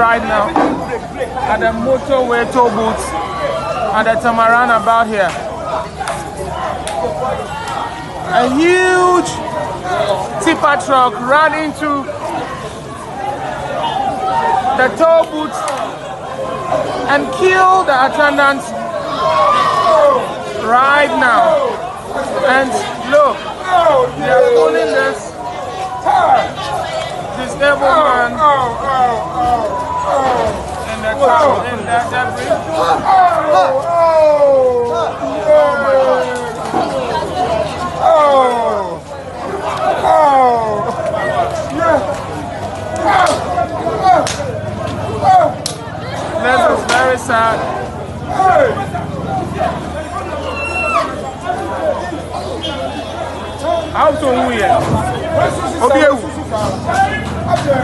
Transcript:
right now at the motorway toll booths at the Tamaran about here. A huge tipper truck ran into the toll booth and killed the attendants right now. And look, they are pulling this disabled man in the car, in that debris. This is very sad. How to win? Okay.